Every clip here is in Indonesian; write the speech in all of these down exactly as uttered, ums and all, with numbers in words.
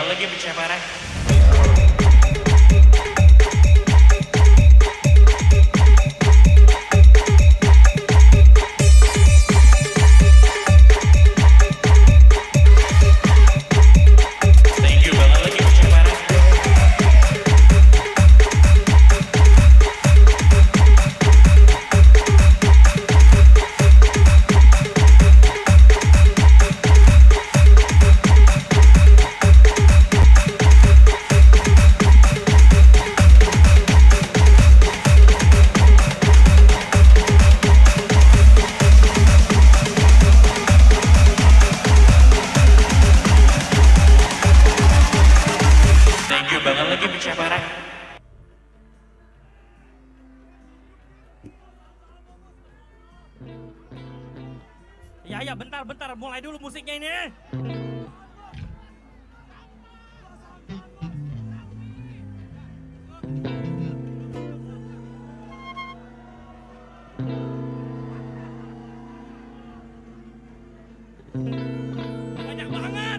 bakal lagi berceparah. Bakal lagi berceparah. Ya ya bentar bentar mulai dulu musiknya ini. Banyak banget.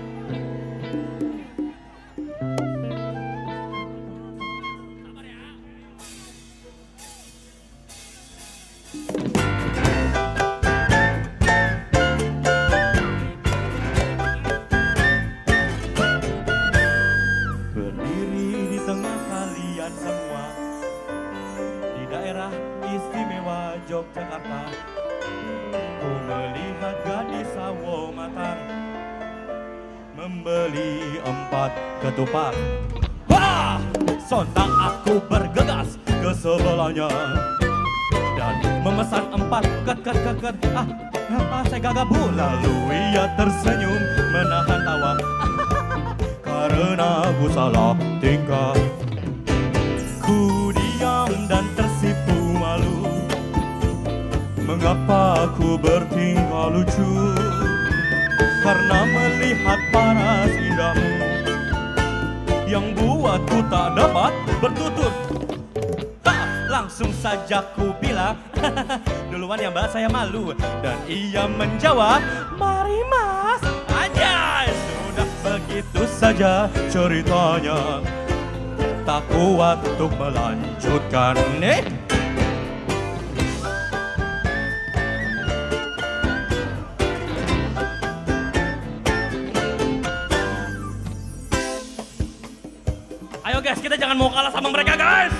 Istimewa Yogyakarta, ku melihat gadis sawo matang membeli empat ketupat. Wah, sontak aku bergegas ke sebelahnya dan memesan empat ket ket ket. Ah, ah saya gagabu. Lalu ia tersenyum menahan tawa karena aku salah tingkah. Ku diam dan tersipu malu. Mengapa ku bertingkah lucu? Karena melihat paras indahmu yang buatku tak dapat bertutur. Ha, langsung saja ku bilang, duluan ya mbak saya malu. Dan ia menjawab, mari mas. Anjay, sudah begitu saja ceritanya. Tak kuat untuk melanjutkan nih. Ayo guys, kita jangan mau kalah sama mereka guys.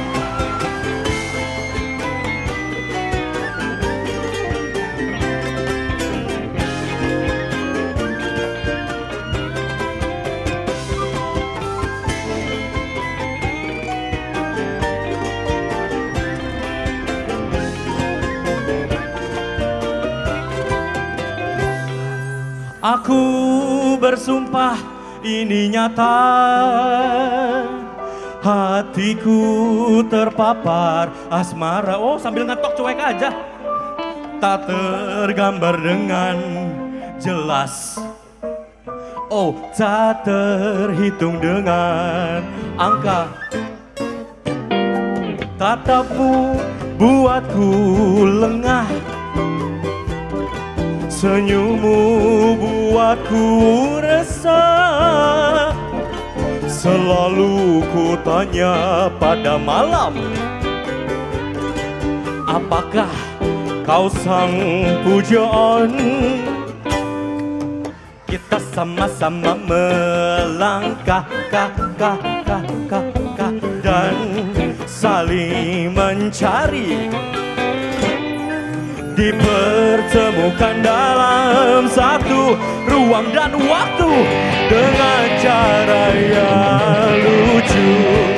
Aku bersumpah ini nyata, hatiku terpapar asmara. Oh sambil ngetok cuek aja. Tak tergambar dengan jelas. Oh tak terhitung dengan angka. Tatapmu buatku lengah. Senyummu buatku resah. Selalu ku tanya pada malam, apakah kau sang pujaan? Kita sama-sama melangkah kah, kah, kah, kah, kah, dan saling mencari. Dipertemukan dalam satu ruang dan waktu dengan cara yang lucu.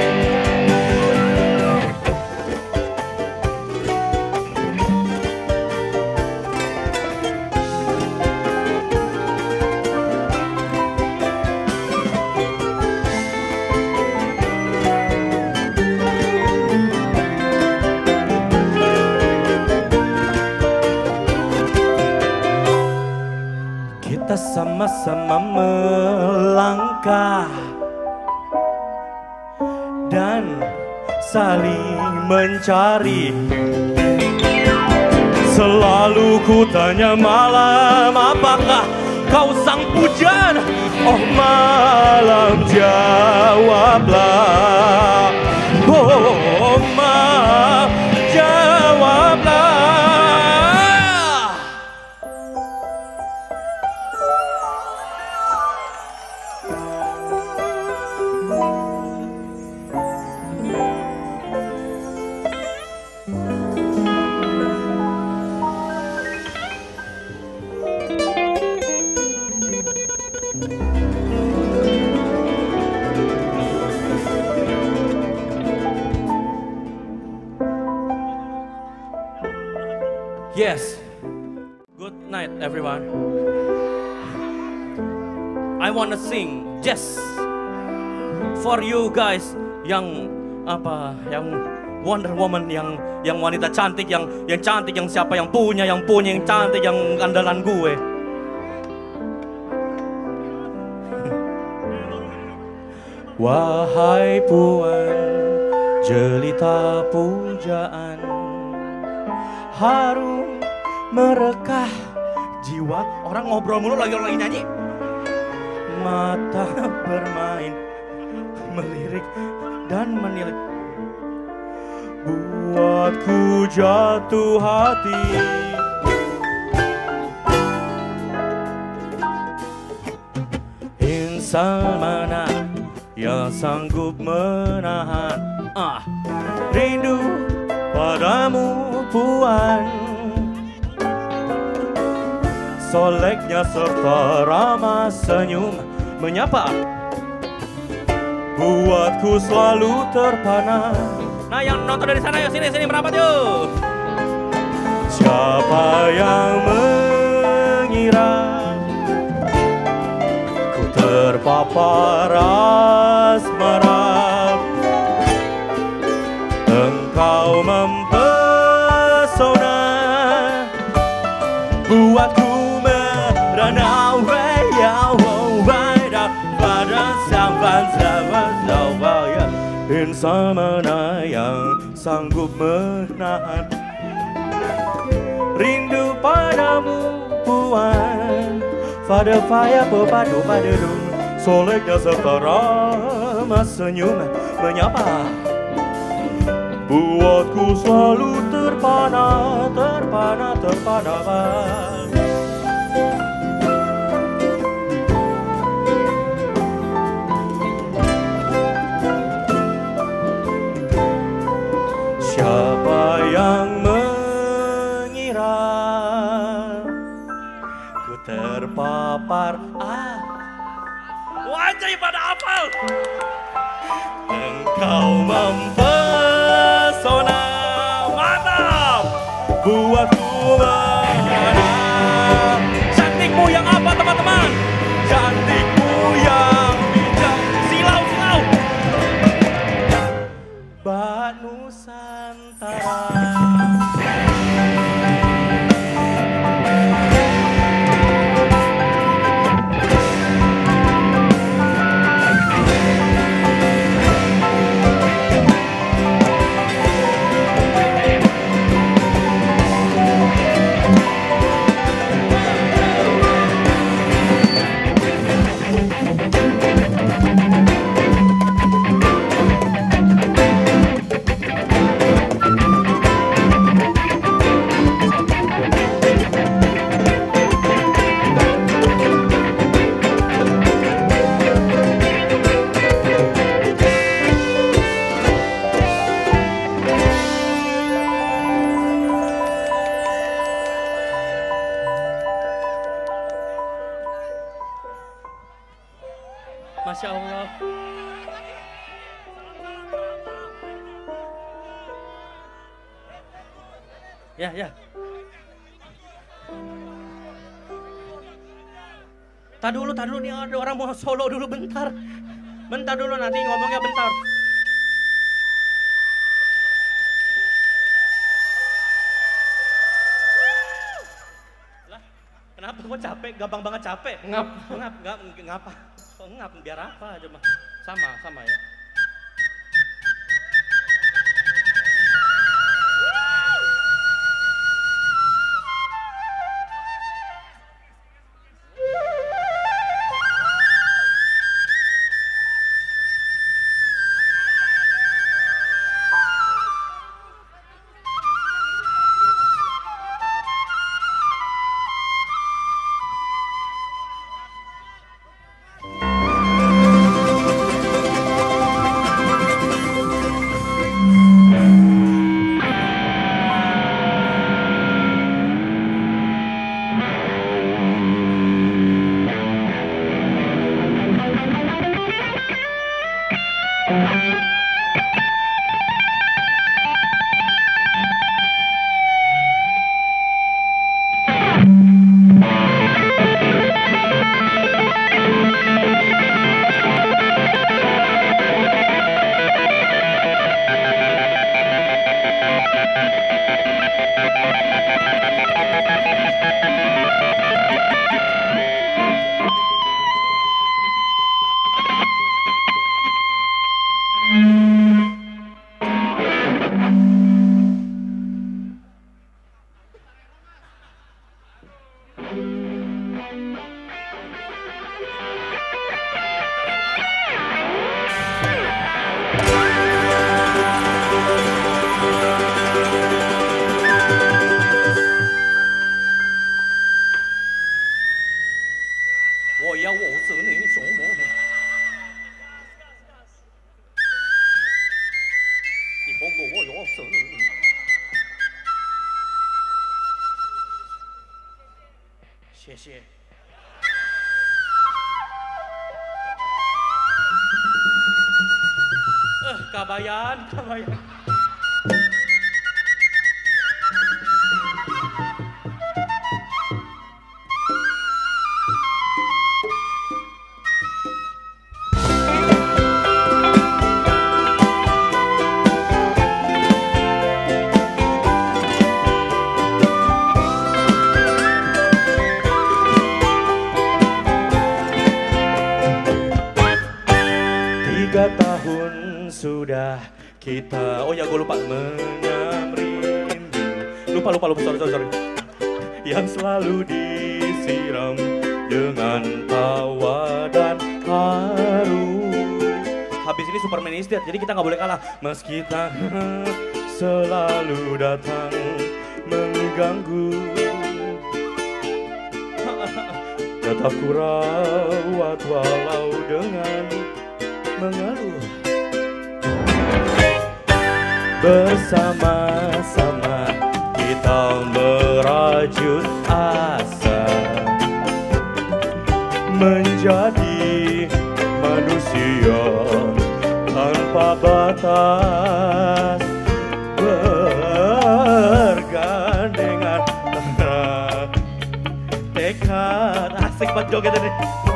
Kita sama-sama melangkah dan saling mencari. Selalu ku tanya malam, apakah Engkau sang pujaan. Oh malam jawablah. Oh malam jawablah. Yes. Good night everyone. I wanna sing just for you guys yang apa yang Wonder Woman, yang yang wanita cantik, yang yang cantik, yang siapa yang punya, yang punya yang cantik, yang andalan gue. Wahai puan jelita pujaan, harum merekah jiwa. Orang ngobrol mulu lagi, orang lagi nyanyi. Mata bermain, melirik dan menilik, buatku jatuh hati. Insan mana yang sanggup menahan ah rindu padamu puan. Soleknya serta ramah senyum menyapa, buatku selalu terpana. Nah yang nonton dari sana yuk, sini sini merapat yuk. Siapa yang mengira ku terpapar asmara, engkau mempesona, buatku merana waya waya pada sampan sampan ya. Insan mana yang sanggup menahan rindu padamu puan. Pada faya pepadu pada dum, soleknya serta ramah senyum menyapa, buatku selalu terpana, terpana, terpana. Siapa yang mengira ku terpapar ah wajah pada apal, engkau mempesona, mantap, buatku merana. Cantikmu yang apa teman-teman? Cantikmu yang bijak. Silau silau Bat Nusantara. Masya Allah. Ya, ya. Tak dulu, tak dulu nih ada orang mau solo dulu bentar. Bentar dulu nanti ngomongnya bentar. Lah, kenapa kok capek? Gampang banget capek. Ngap, ngap, ngap, ngapa? Kok ngap? Biar apa coba? Sama, sama ya. 我要我是你什么？你帮我，我要是你。谢谢。Eh, kabayan, kabayan. Tiga tahun sudah kita, oh ya gue lupa, menyam rindu. Lupa, lupa, lupa, sorry, sorry, sorry. Yang selalu disiram dengan tawa dan haru. Habis ini Superman Estate, jadi kita nggak boleh kalah. Meski tak selalu datang mengganggu, tetap ku rawat walau dengan mengeluh. Bersama-sama kita merajut asa menjadi manusia tanpa batas, bergandengan tangan tekad. Asik banget joget ini.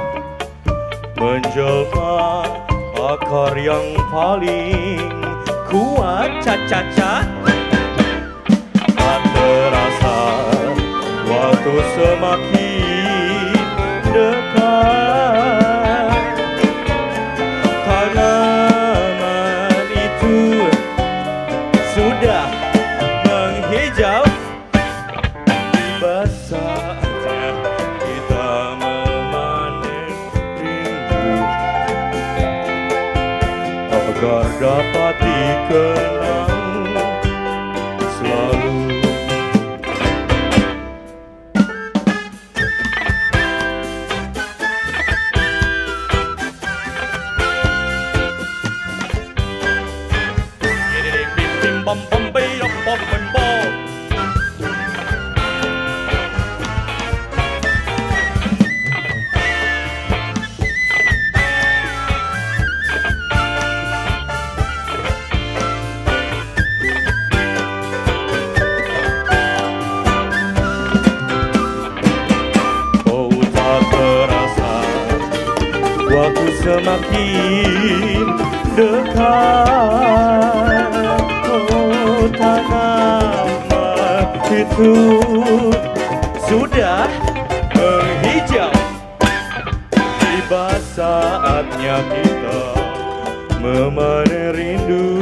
Menjelma akar yang paling kuat, caca-caca. Tak terasa waktu semakin dekat, tanaman itu sudah menghijau. Tiba saatnya kita memanen rindu agar dapat dikenang selalu. Bom bom bom bom bom bom. Oh tak terasa waktu semakin dekat. Oh tanaman itu sudah menghijau. Tiba saatnya kita memanen rindu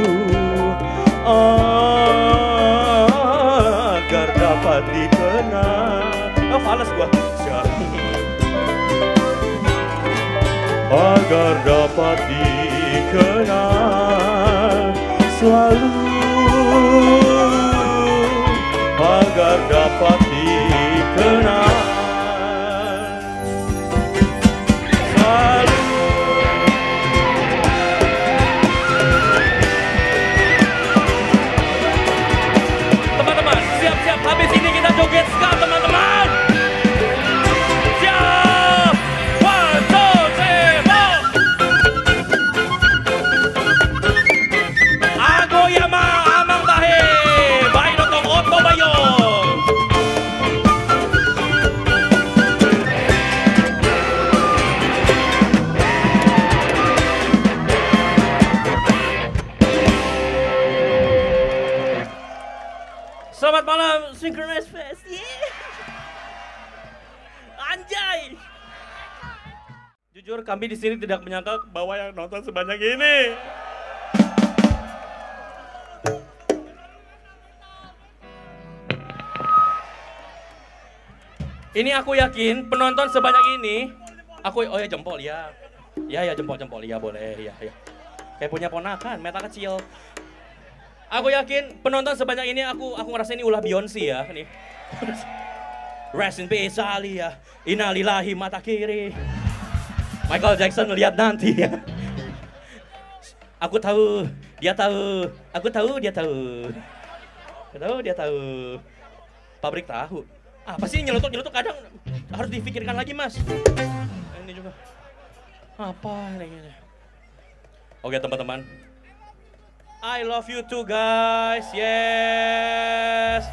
agar dapat dikenal. Oh fales gua. Agar dapat dikenal selalu, agar dapat dikenal selalu. Teman-teman, siap-siap habis ini kita joget ska, teman-teman. Siap, one, two, three, four. Selamat malam, Synchronized Fest. Yeah. Anjay. Jujur kami di sini tidak menyangka bahwa yang nonton sebanyak ini. Ini aku yakin penonton sebanyak ini, aku oh ya jempol ya, ya ya jempol jempol ya boleh ya ya. Kayak punya ponakan, meta kecil. Aku yakin penonton sebanyak ini aku aku ngerasa ini ulah Beyonce ya nih. Rest in peace Ali ya, innalillahi mata kiri. Michael Jackson lihat nanti ya. Aku tahu, dia tahu, aku tahu dia tahu. Aku tahu dia tahu. Pabrik tahu. Apa sih nyelotok-nyelotok kadang harus difikirkan lagi mas. Ini juga. Apa ini? Oke teman-teman. I love you too guys. Yes.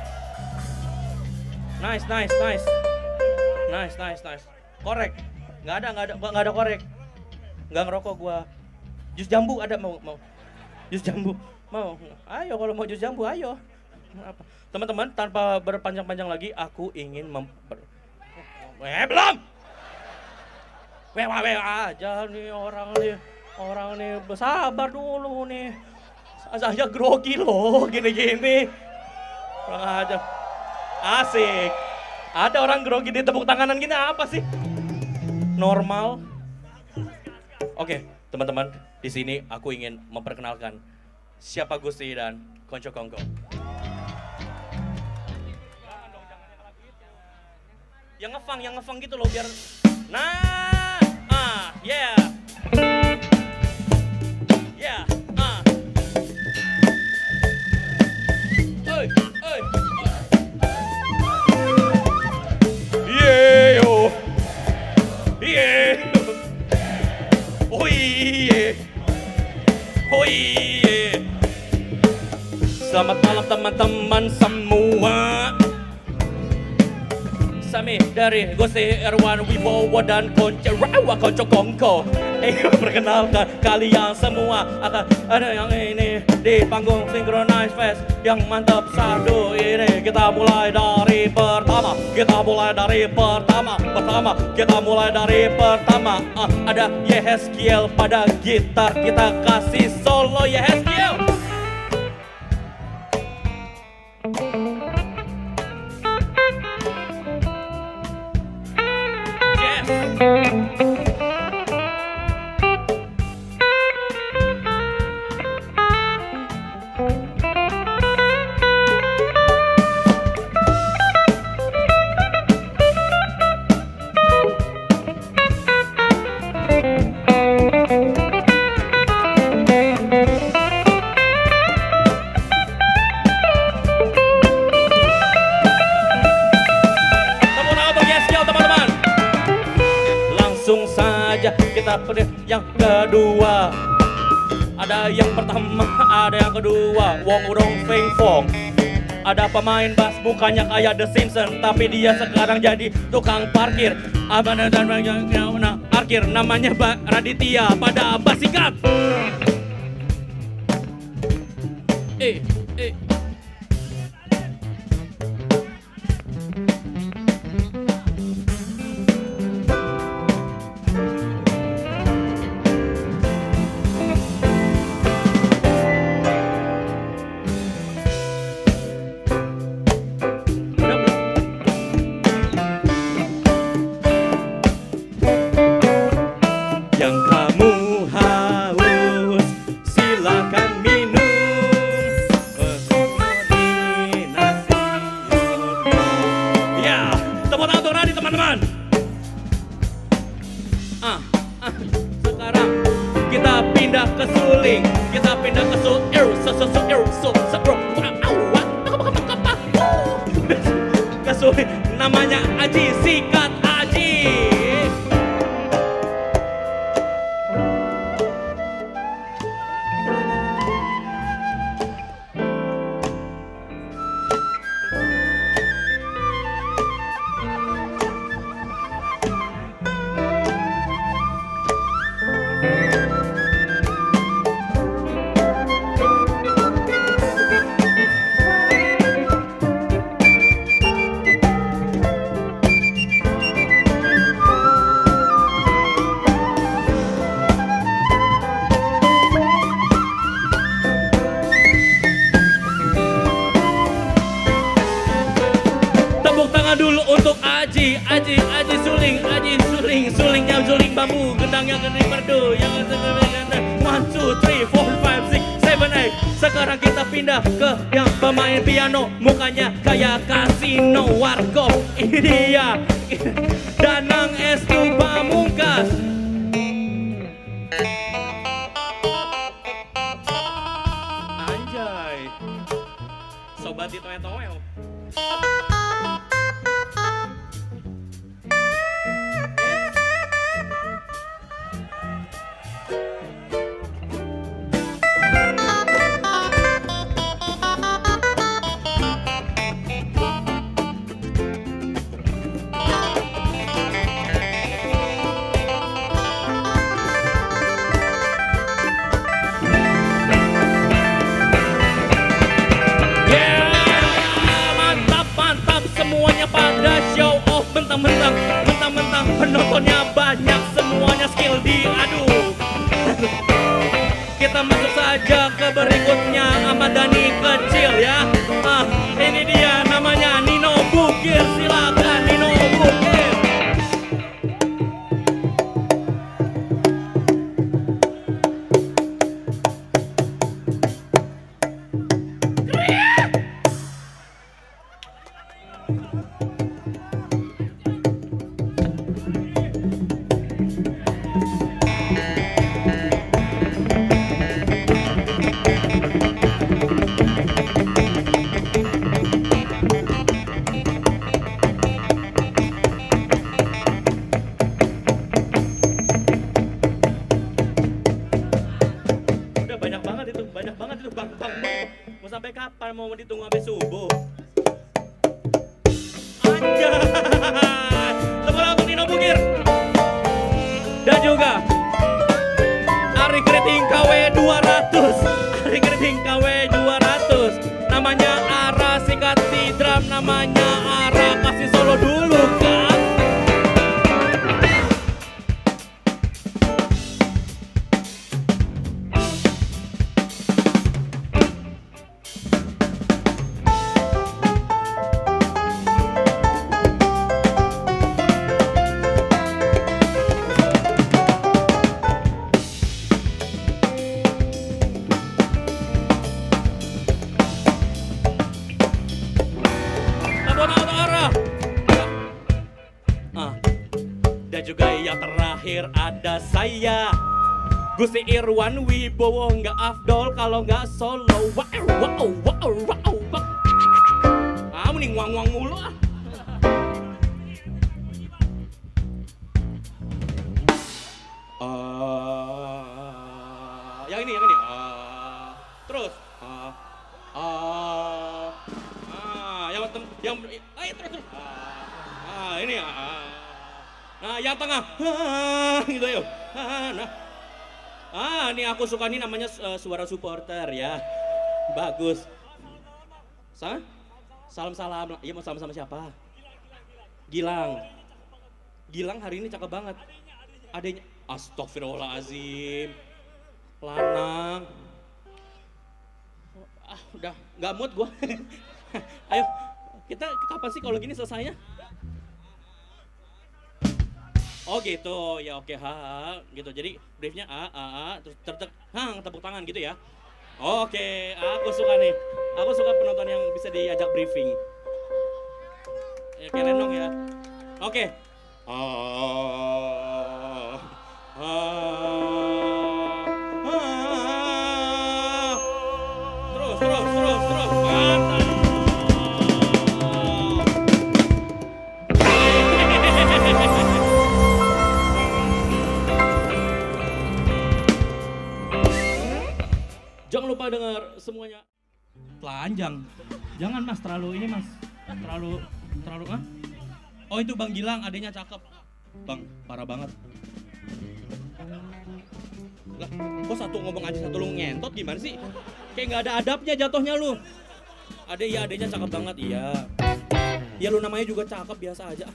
Nice, nice, nice. Nice, nice, nice. Korek. Nggak ada, nggak ada, nggak ada korek. Nggak ngerokok gua. Jus jambu ada mau mau. Jus jambu mau. Ayo kalau mau jus jambu ayo. Apa? Teman-teman, tanpa berpanjang-panjang lagi, aku ingin memper... Eh, belum! Wewah, wewah aja nih orang nih. Orang nih, bersabar dulu nih. Saya grogi loh, gini-gini. Kurang aja. Asik. Ada orang grogi di tepuk tanganan gini, apa sih? Normal. Oke, teman-teman. Di sini aku ingin memperkenalkan siapa Gusti dan Konco Kongko. Yang ngefang, yang ngefang gitu loh biar. Nah, ah, yeah, yeah, ah, oi, oi, yeah, yo, yeah, oh yeah, oh yeah. Selamat malam teman-teman semua. Sami dari Gusti Erwan Wibowo dan Konco Rawa Konco Kongko. Eh, perkenalkan kalian semua akan ada yang ini di panggung Synchronized Fest yang mantap sadu ini. Kita mulai dari pertama, kita mulai dari pertama, pertama kita mulai dari pertama. Ah, ada Yehezkiel pada gitar, kita kasih solo Yehezkiel. Kita pilih yang kedua. Ada yang pertama, ada yang kedua. Wong Urong Feng Fong. Ada pemain bass bukannya kayak The Simpsons, tapi dia sekarang jadi tukang parkir. Abang dan yang parkir namanya Mbak Raditya pada bass singkat. Eh, eh. Namanya Aji, sikat Aji. bambu, gendang yang gede merdu, yang one, two, three, four, five, six, seven, eight. Sekarang kita pindah ke yang pemain piano, mukanya kayak kasino warkop. Ini dia, Danang Estu Pamungkas. Anjay, sobat di toel-toel. Mentang-mentang, mentang-mentang penontonnya banyak, semuanya skill diadu. Kita masuk saja ke berikutnya, Ahmad Dhani kecil ya. Ah, ini dia namanya Nino Bukir, silakan Nino Bukir. Kapan mau ditunggu sampai subuh? Anjay, tepuk tangan untuk Nino Bukir dan juga Ari Kriting K W dua ratus. Ari Kriting K W dua ratus. Namanya Ara, sikat di drum namanya Ara. Kasih solo dulu kan. Juga yang terakhir ada saya, Gusti Irwan Wibowo. Nggak afdol kalau nggak solo. Wow, wow, wow, wow, wow. Ah, mending wang-wang mulu ah. Uh, yang ini, yang ini. Uh, terus. Uh, uh, uh, yang yang, ayo terus terus. Uh, uh, ini ya. Uh, Nah, yang tengah, ah, gitu yuk. Ah, nah, ah, ini aku suka nih namanya uh, suara supporter ya, bagus. Sa? Salam salam, iya mau salam sama siapa? Gilang. Gilang hari ini cakep banget. Adanya, astagfirullahaladzim, lanang. Ah, udah nggak mood gua. Ayo, kita kapan sih kalau gini selesainya? Oh gitu, ya oke, ha, gitu. Jadi briefnya a, a, a, terus tertek, hang, tepuk tangan gitu ya. Oke, aku suka nih. Aku suka penonton yang bisa diajak briefing. Ya, kayak Renong ya. Oke. Ah, ah, ah. Terus, terus, terus, terus. Mantap. Jangan lupa dengar semuanya. Telanjang. Jangan mas, terlalu ini mas. Terlalu, terlalu ah? Oh itu Bang Gilang, adanya cakep. Bang, parah banget. Lah, kok satu ngomong aja satu lu ngentot gimana sih? Kayak nggak ada adabnya jatuhnya lu. Ade iya, adenya cakep banget, iya. Ya lu namanya juga cakep, biasa aja.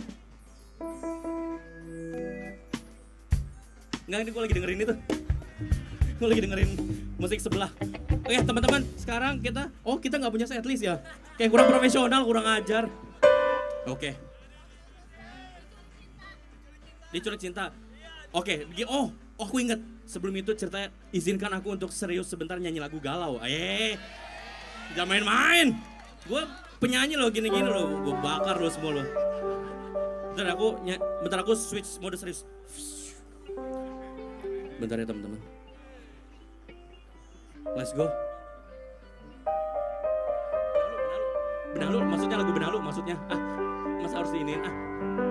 Nggak, ini gue lagi dengerin itu. Gue lagi dengerin musik sebelah. Oke teman-teman, sekarang kita, oh kita nggak punya setlist ya? Kayak kurang profesional, kurang ajar. Oke. Diculik cinta. Oke, okay. oh, oh aku inget. Sebelum itu ceritanya, izinkan aku untuk serius sebentar nyanyi lagu galau. Eh, jangan main-main. Gue penyanyi loh, gini-gini loh. Gue bakar loh semua loh. Bentar aku, bentar aku switch mode serius. Bentar ya teman-teman. Let's go. Benalu, maksudnya lagu Benalu maksudnya. Ah, masa harus diinin ah.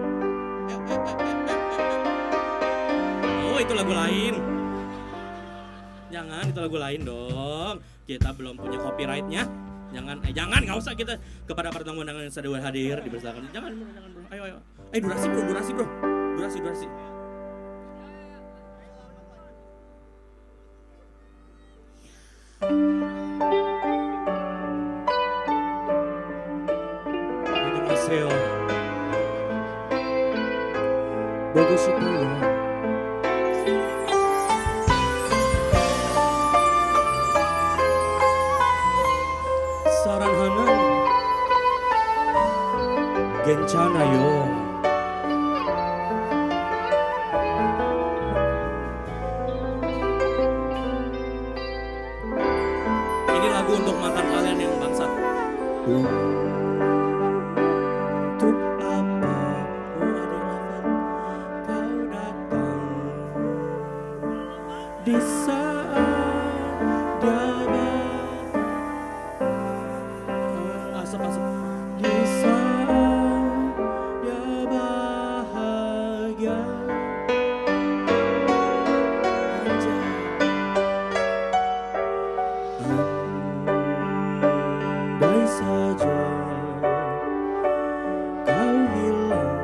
Oh, itu lagu lain. Jangan, itu lagu lain dong. Kita belum punya copyrightnya. Jangan, eh jangan, nggak usah kita kepada para tamu undangan yang sudah hadir dipersilakan. Jangan, bro, jangan bro. Ayo, ayo. Eh durasi bro, durasi bro, durasi, durasi. Annyeonghaseyo. 보고 싶어요. 사랑하는 괜찮아요. Ini lagu untuk mantan kalian yang bangsat. Untuk apa oh ada apa kau datang di saat dia asap asap di saat dia bahagia aja. Andai saja kau hilang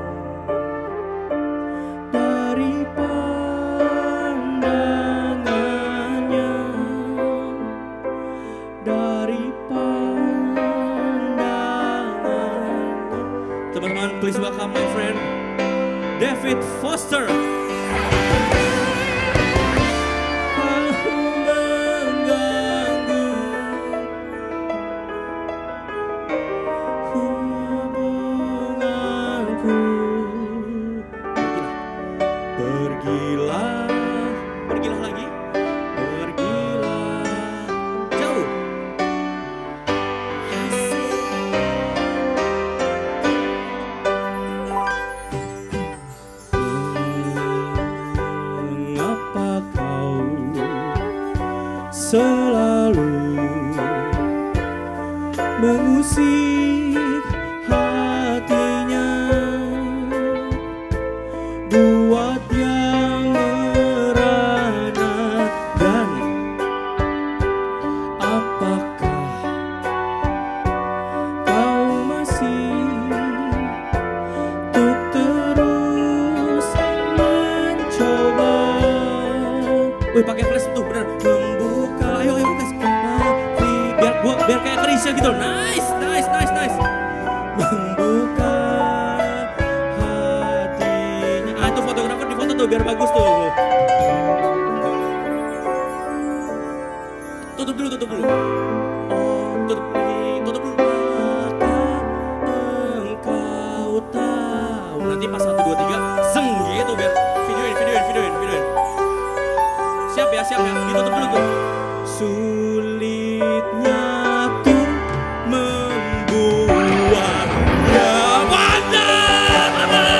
dari pandangannya, dari pandangannya. Teman-teman, please welcome my friend David Foster. Kau mengganggu hubunganku. Pergilah, pergilah lagi, pergilah jauh. Mengapa kau selalu mengusik hatinya, buat yang merana? Dan apakah kau masih untuk terus mencoba? Wih, pakai flash tuh bener. Membuka, ayo ayo guys, hati biar gua biar kayak Krisya gitu. Nice, nice, nice, nice. Membuka hatinya. Ah, itu fotografer di foto tuh biar bagus tuh. Tutup dulu, tutup dulu. Oh, tutup, tutup dulu mata. Engkau tahu. Nanti pas satu dua tiga, zeng gitu biar videoin, videoin, videoin, videoin. Siap ya, siap ya. Ditutup dulu tuh. Sulitnya tuh membuatnya pandang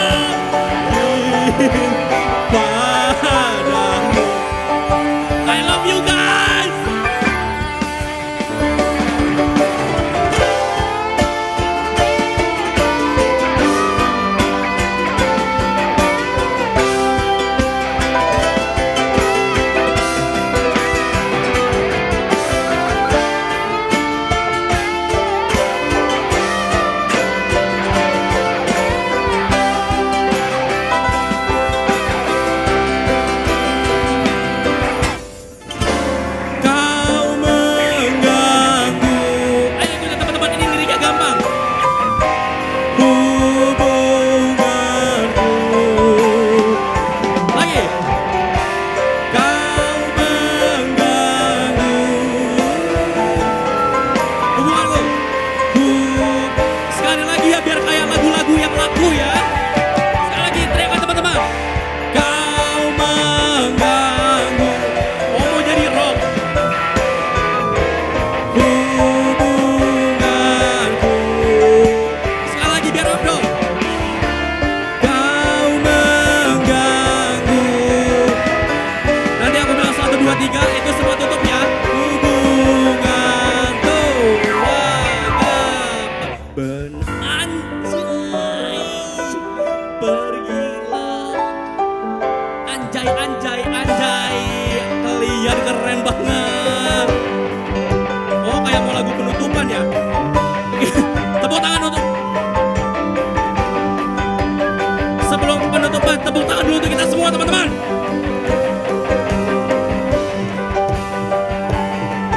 padamu. I love you guys.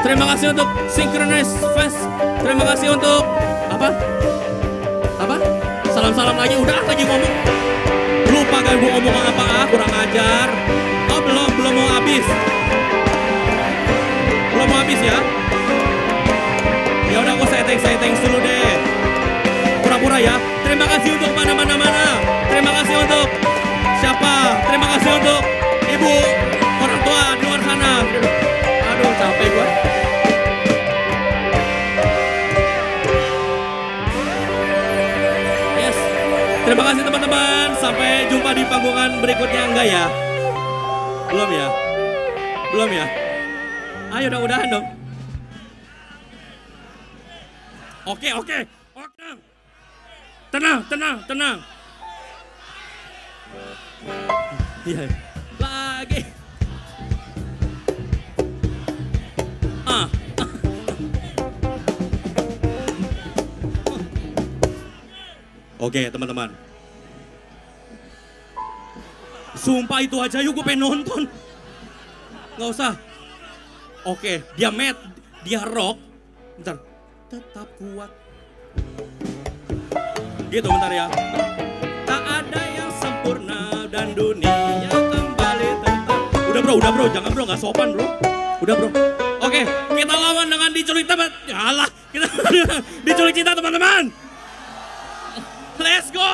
Terima kasih untuk Synchronize Fest. Terima kasih untuk apa? Apa? Salam-salam lagi. Udah lagi ngomong. Lupa kan gue ngomong apa? Ah, kurang ajar. Oh belum, belum mau habis. Belum mau habis ya? Ya udah gue setting, setting dulu deh. Pura-pura ya. Terima kasih untuk mana-mana mana. Terima kasih untuk siapa? Terima kasih untuk ibu, orang tua di luar sana. Aduh capek gue. Yes. Terima kasih teman-teman. Sampai jumpa di panggungan berikutnya. Enggak ya? Belum ya? Belum ya? Ayo udah udahan dong. Oke oke. Oke. Tenang, tenang, tenang. Iya. Lagi. Ah. Oke teman-teman. Sumpah itu aja yuk gue pengen nonton. Nggak usah. Oke, dia met, dia rock. Bentar. Tetap kuat. Gitu bentar ya. Tak ada yang sempurna dan dunia kembali tetap. Udah bro, udah bro, jangan bro, gak sopan bro. Udah bro. Oke, kita lawan dengan diculik teman. Yalah, kita diculik cinta teman-teman. Let's go.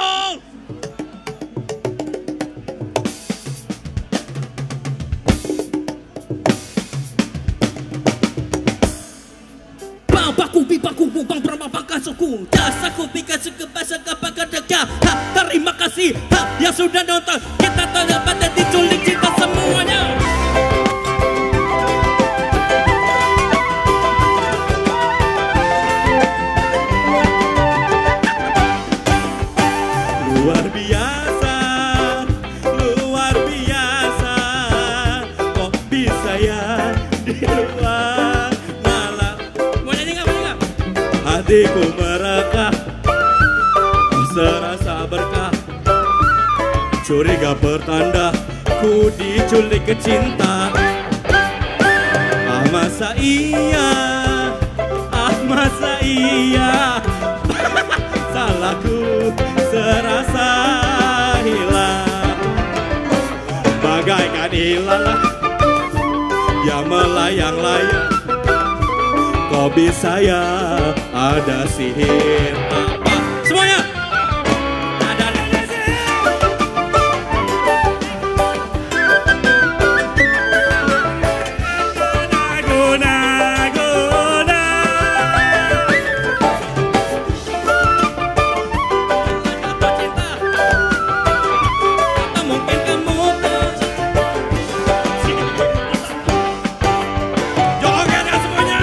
Baku bibaku bubang beramapang kasuku jasaku pika suka bahasa kapaka deka. Ha, terima kasih ha, yang sudah nonton. Kita tanda pada diculik cinta semuanya. Luar biasa, luar biasa. Kok bisa ya di luar. Hatiku merekah, serasa berkah. Curiga pertanda, ku diculik ke cinta. Ah masa iya, ah masa iya. Salahku serasa hilang, bagaikan ilalang yang melayang-layang. Kok bisa ya ada sihir apa? Semuanya! Ada guna, guna. Jatuh cinta. Kata mungkin kamu joget ya semuanya.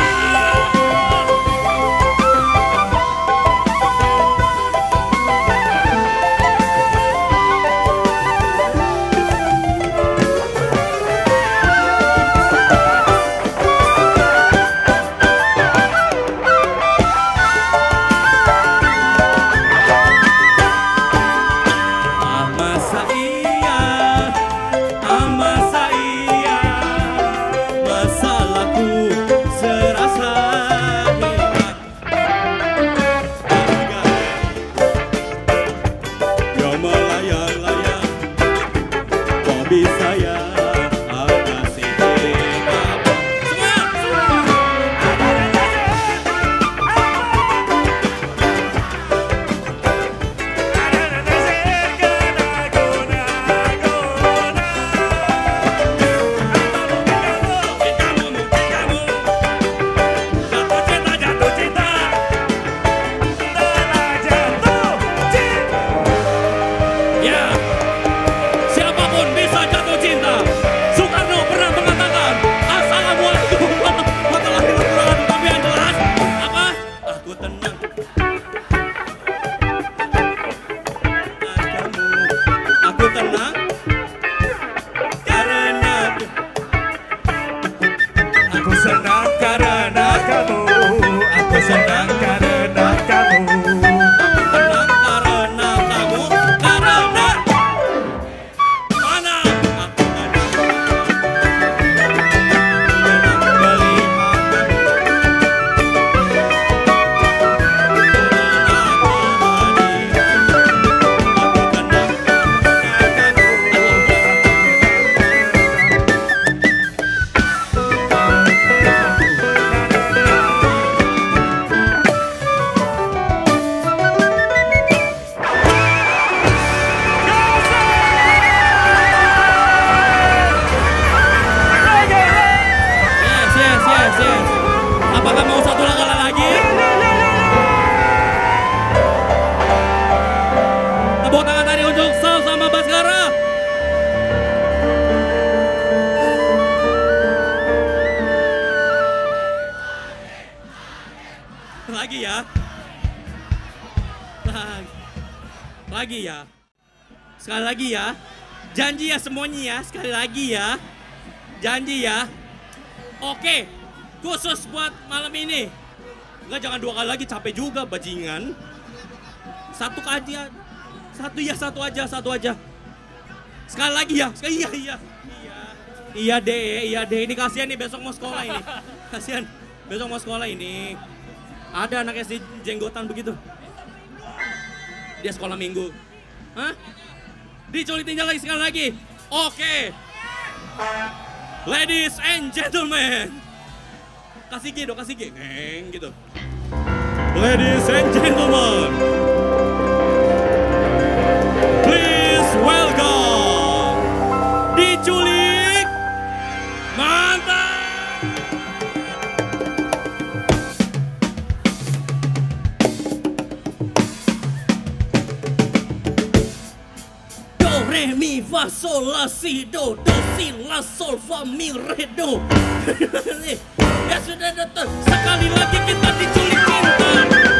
lagi ya. Sekali lagi ya. Janji ya semuanya ya, sekali lagi ya. Janji ya. Oke, khusus buat malam ini. Enggak, jangan dua kali lagi, capek juga bajingan. Satu aja. Satu ya, satu aja, satu aja. Sekali lagi ya. Sekali, iya, iya. Iya. Iya deh, iya deh. Ini kasihan nih, besok mau sekolah ini. Kasihan. Besok mau sekolah ini. Ada anak S D jenggotan begitu. Dia sekolah minggu. Hah? Diculitin lagi sekali lagi. Oke. Ladies and gentlemen. Kasih G dong, kasih G. Neng gitu. Ladies and gentlemen. Please welcome. Diculik. Mantap. Re mi fa sol la si do do si la sol fa mi re do. Ya sudah datang, sekali lagi kita diculik cinta.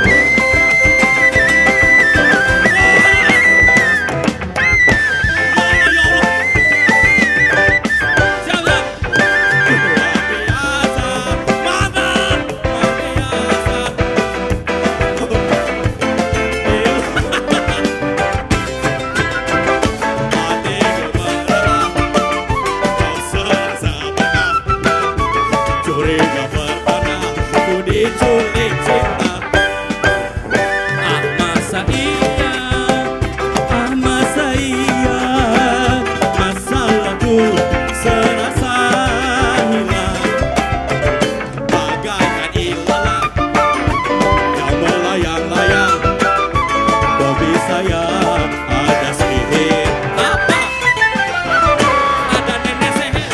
Diculik cinta. Ah masa iya, ah masa iya, masalahku serasa hilang, bagaikan ilalang yang melayang-layang. Hobi saya ada sihir. Apa? Ada nenek seher.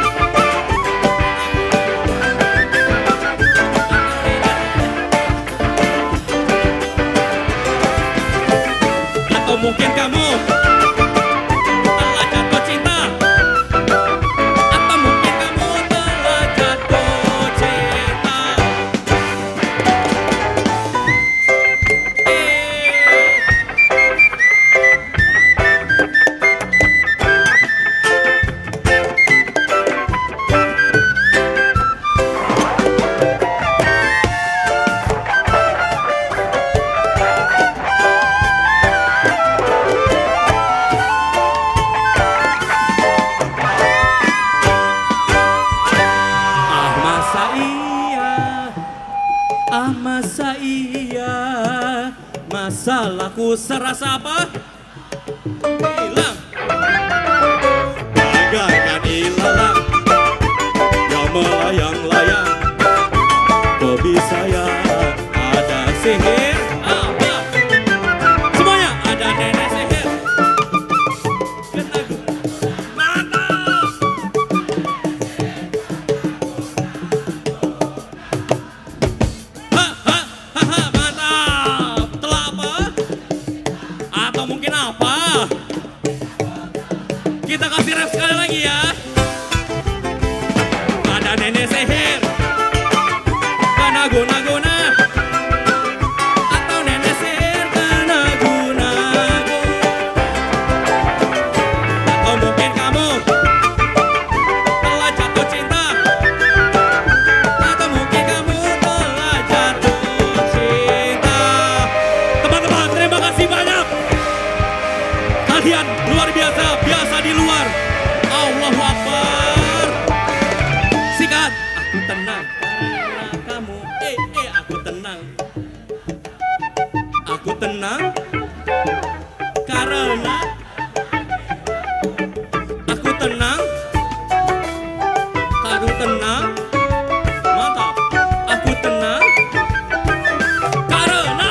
Atau mungkin kamu telah jatuh cinta. Atau mungkin kamu telah jatuh cinta. Eh. Ah masa iya, ah masa iya, masalahku serasa apa? Hilang, bagaikan ilalang yang melayang-layang. Hobi saya ada sihir. Apa? Semuanya ada nenek sihir. Lihat lagu. Mantap. Ha ha ha ha, mantap. Telah apa? Atau mungkin apa? Kita kasih ref sekali lagi ya. Ada nenek sihir. Kena guna-guna. Atau nenek sihir kena guna-guna. Atau mungkin kamu telah jatuh cinta. Atau mungkin kamu telah jatuh cinta. Teman-teman, terima kasih banyak. Kalian luar biasa, biasa di luar. Allahu Akbar. Sikat, aku tenang karena kamu. Eh, eh, aku tenang. Aku tenang karena aku tenang. Aku tenang. Mantap. Aku tenang karena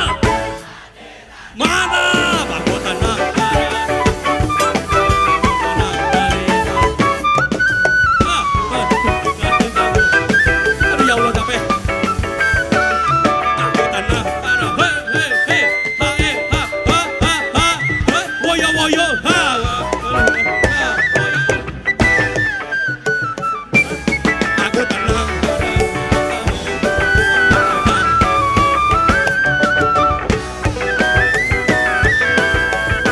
mantap. Aku tenang karena tenang karena. Ah, ah, aduh ya Allah capek. Aku tenang karena he he he ha eh ha ha ha ha he woyo woyo ha. Aku tenang karena kamu.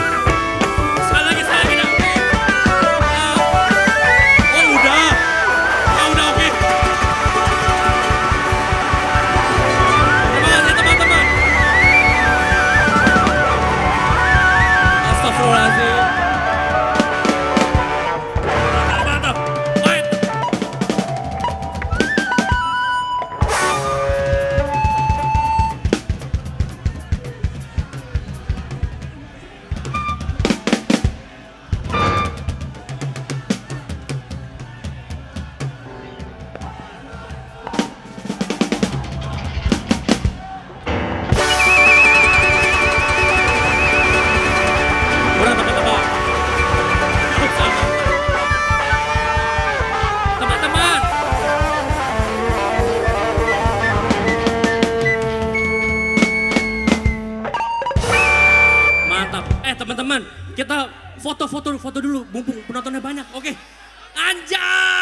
kita foto-foto foto dulu, mumpung penontonnya banyak. Oke. Anjay!